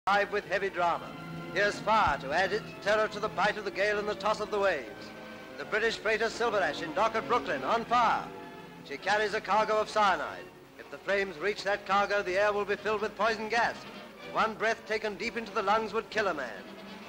Live with heavy drama. Here's fire to add its terror to the bite of the gale and the toss of the waves. The British freighter Silverash in dock at Brooklyn on fire. She carries a cargo of cyanide. If the flames reach that cargo, the air will be filled with poison gas. One breath taken deep into the lungs would kill a man.